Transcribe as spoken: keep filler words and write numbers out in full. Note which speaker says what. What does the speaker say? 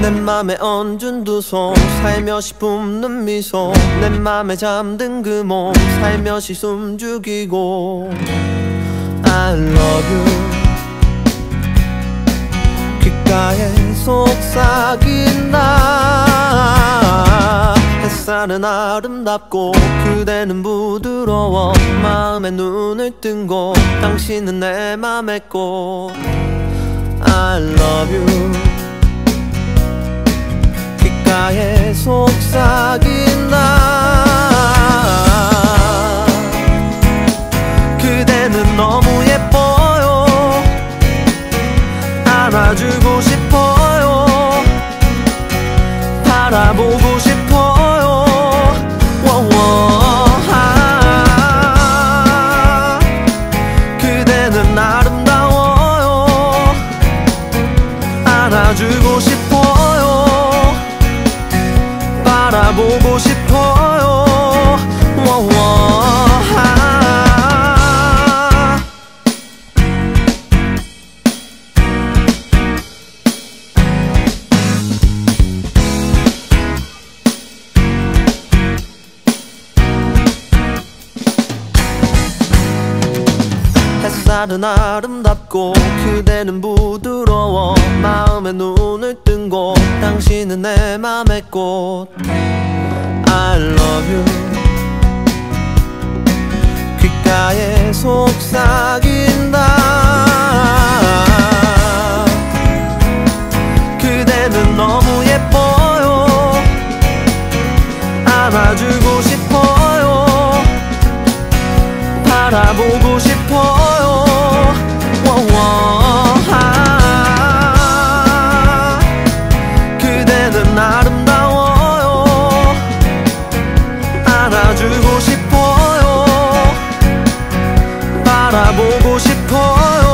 Speaker 1: 내 맘에 얹은 두 손 살며시 뿜는 미소 내 맘에 잠든 그 몸 살며시 숨죽이고 I love you 귓가에 속삭인다 햇살은 아름답고 그대는 부드러워 마음에 눈을 뜬 곳 당신은 내 맘의 꽃 I love you 귓가에 속삭인다 그대는 너무 예뻐요 안아주고 싶어요 바라보고 싶어요 아, 그대는 아름다워요 안아주고 싶어요 바라보고 싶어요 햇살은 아름답고 그대는 부드러워 마음에 눈을 뜬 곳 당신은 내 맘의 꽃 I love you 귓가에 속삭인다 그대는 너무 예뻐요 안아주고 싶어요 바라보고 싶어요 아, 그대는 아름다워요 안아주고 싶어요 바라보고 싶어요